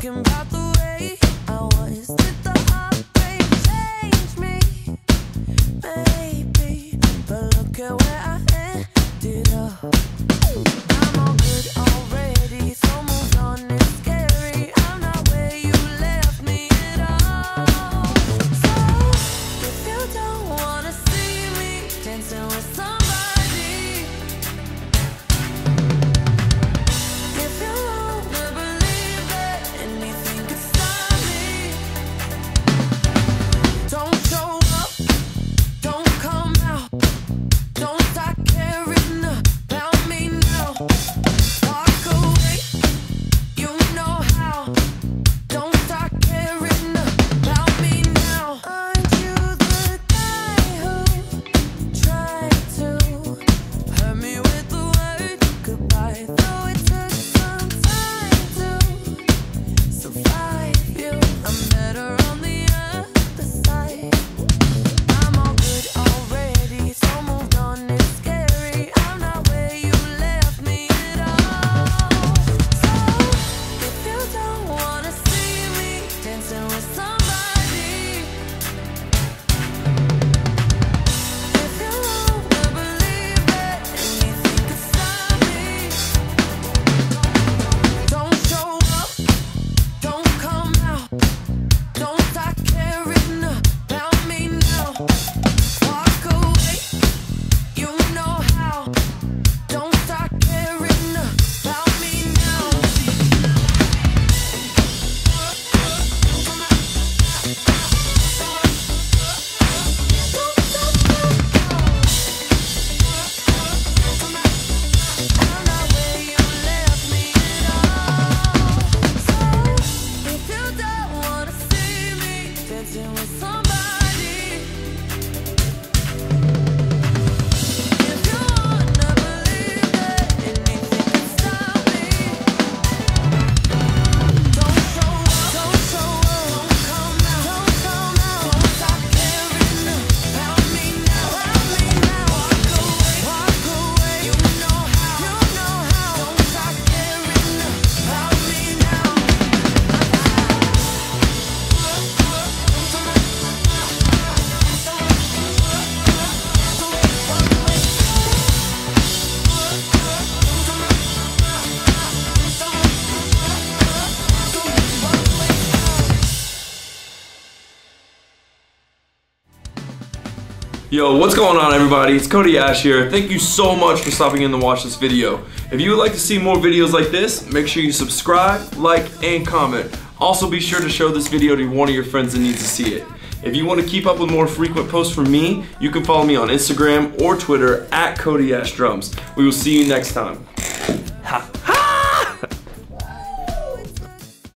thinking about the way I was with the heartbreak. Change me, maybe, but look at where I ended up. I'm all good already, so moved on. It's scary. I'm not where you left me at all. So if you don't wanna see me dancing with somebody, if you wanna believe that anything could stop me, don't show up, don't come out, don't start caring about me now. Walk away, you know how. Don't start caring about me now. Aren't you the guy who tried to hurt me with the word goodbye? Though it took some time to survive you, I'm better on the other side. I'm all good already, so moved on. It's scary. I'm not where you left me at all. So if you don't wanna see me dancing with somebody, if you wanna believe that anything could stop me, don't show up, don't come out, don't start caring about me now. Walk away, you know how. Don't start caring about me now. I'm not where you left me at all. So if you don't wanna see me dancing with somebody, if you wanna believe that anything can stop me, don't show up, don't come out, don't stop caring about me now. Walk away, you know how, don't stop caring about me now. Yo, what's going on everybody? It's Codyash here. Thank you so much for stopping in to watch this video. If you would like to see more videos like this, make sure you subscribe, like, and comment. Also be sure to show this video to one of your friends that needs to see it. If you want to keep up with more frequent posts from me, you can follow me on Instagram or Twitter @CodyAshDrums. We will see you next time.